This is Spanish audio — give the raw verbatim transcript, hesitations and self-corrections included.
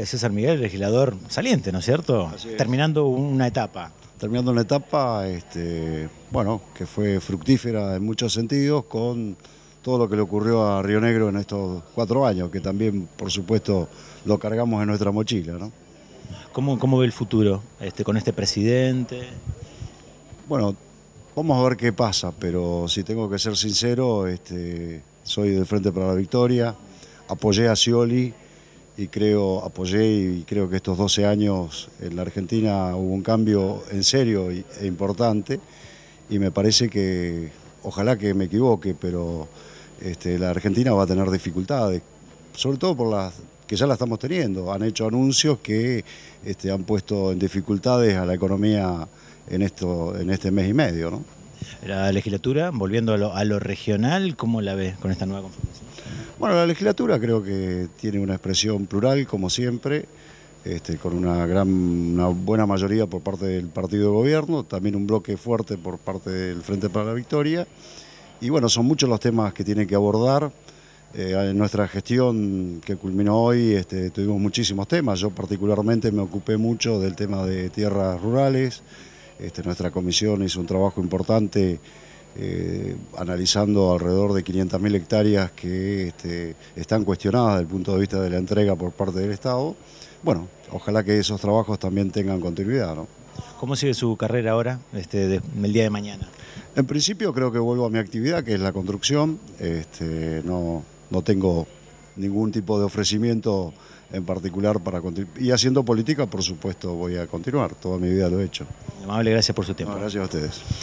eh, César Miguel, legislador saliente, ¿no es cierto? Así es. Terminando una etapa. Terminando una etapa, este, bueno, que fue fructífera en muchos sentidos con todo lo que le ocurrió a Río Negro en estos cuatro años, que también, por supuesto, lo cargamos en nuestra mochila, ¿no? ¿Cómo, cómo ve el futuro este, con este presidente? Bueno, vamos a ver qué pasa, pero si tengo que ser sincero, este, soy del Frente para la Victoria, apoyé a Scioli y creo, apoyé y creo que estos doce años en la Argentina hubo un cambio en serio e importante y me parece que, ojalá que me equivoque, pero este, la Argentina va a tener dificultades, sobre todo por las que ya la estamos teniendo. Han hecho anuncios que este, han puesto en dificultades a la economía en, esto, en este mes y medio, ¿no? La legislatura, volviendo a lo, a lo regional, ¿cómo la ve con esta nueva conformación? Bueno, la legislatura creo que tiene una expresión plural, como siempre, este, con una, gran, una buena mayoría por parte del partido de gobierno, también un bloque fuerte por parte del Frente para la Victoria. Y bueno, son muchos los temas que tiene que abordar. Eh, en nuestra gestión que culminó hoy este, tuvimos muchísimos temas. Yo particularmente me ocupé mucho del tema de tierras rurales. Este, nuestra comisión hizo un trabajo importante eh, analizando alrededor de quinientas mil hectáreas que este, están cuestionadas desde el punto de vista de la entrega por parte del Estado. Bueno, ojalá que esos trabajos también tengan continuidad, ¿no? ¿Cómo sigue su carrera ahora, este, de, el día de mañana? En principio creo que vuelvo a mi actividad, que es la construcción. Este, no, no tengo ningún tipo de ofrecimiento en particular para continuar. Y haciendo política, por supuesto, voy a continuar. Toda mi vida lo he hecho. Amable, gracias por su tiempo. No, gracias a ustedes.